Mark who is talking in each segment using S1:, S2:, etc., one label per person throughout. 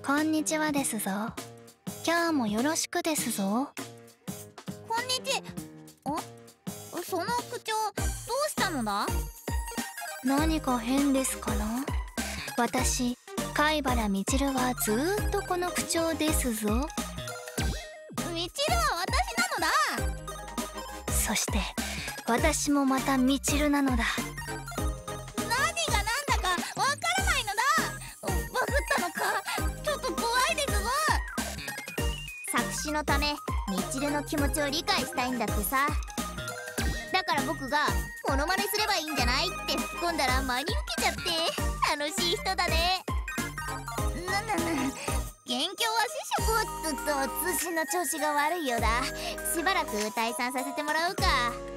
S1: こんにちはですぞ。今日もよろしくですぞ。
S2: こんにちその口調どうしたのだ？
S1: 何か変ですかな？私、貝原みちるはずーっとこの口調ですぞ。
S2: みちるは私なのだ。
S1: そして私もまたみちるなのだ。
S2: 何が何だかわからないのだ。バグったのか？ちょっと怖いですぞ。
S3: 作詞のためみちるの気持ちを理解したいんだってさ。だから僕がモノマネすればいいんじゃないって吹き込んだら真に受けちゃって楽しい人だね。元凶は師匠。おっと通信の調子が悪いようだ。しばらく退散させてもらうか。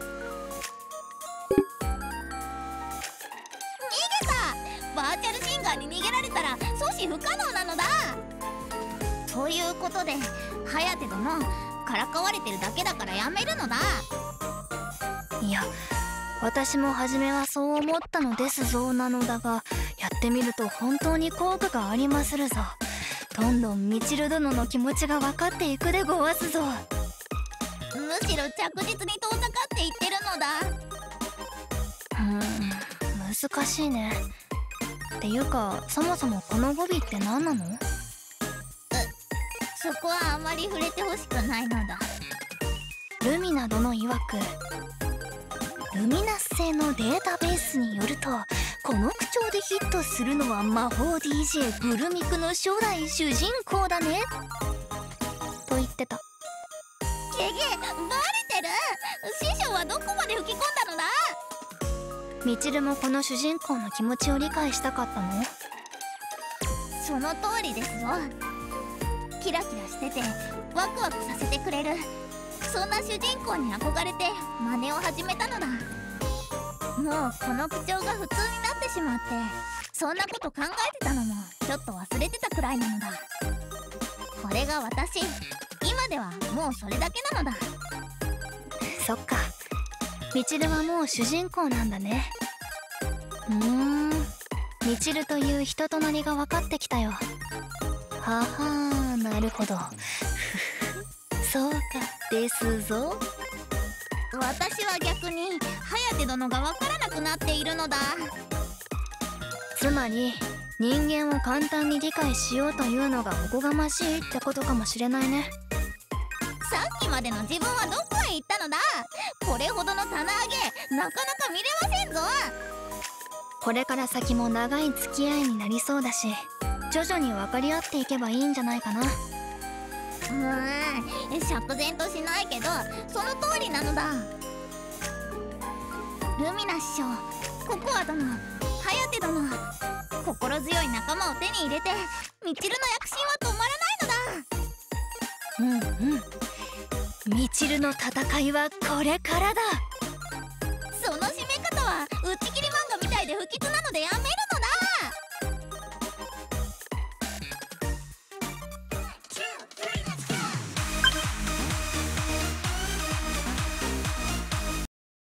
S2: 逃げた。バーチャルシンガーに逃げられたら阻止不可能なのだ。
S3: ということで颯殿からかわれてるだけだからやめるのだ。
S1: いや、私も初めはそう思ったのですぞなのだが、やってみると本当に効果がありまするぞ。どんどんみちる殿の気持ちが分かっていくでごわすぞ。
S2: むしろ着実に遠ざかっていってるのだ。
S1: 難しいね。っていうか、そもそもこの語尾って何なの？
S2: そこはあまり触れてほしくないのだ。
S1: ルミナ殿曰く、ルミナス製のデータベースによると、この口調でヒットするのは魔法 DJ グルミクの初代主人公だねと言ってた。
S2: ゲゲ、バレてる。師匠はどこまで吹き込んだのだ。
S1: みちるもこの主人公の気持ちを理解したかったの？
S2: その通りですぞ。キラキラしててワクワクさせてくれる、そんな主人公に憧れて真似を始めたのだ。もうこの口調が普通になってしまって、そんなこと考えてたのもちょっと忘れてたくらいなのだ。これが私、今ではもうそれだけなのだ。
S1: そっか、みちるはもう主人公なんだね。みちるという人となりが分かってきたよ。ははー、なるほど。そうかですぞ。
S2: 私は逆に颯殿が分からなくなっているのだ。
S1: つまり人間を簡単に理解しようというのがおこがましいってことかもしれないね。
S2: さっきまでの自分はどこへ行ったのだ。これほどの棚上げなかなか見れませんぞ。
S1: これから先も長い付き合いになりそうだし、徐々に分かり合っていけばいいんじゃないかな。
S2: 釈然としないけどその通りなのだ。ルミナ師匠、ココア殿、颯殿、心強い仲間を手に入れてみちるの躍進は止まらないのだ。
S1: みちるの戦いはこれからだ。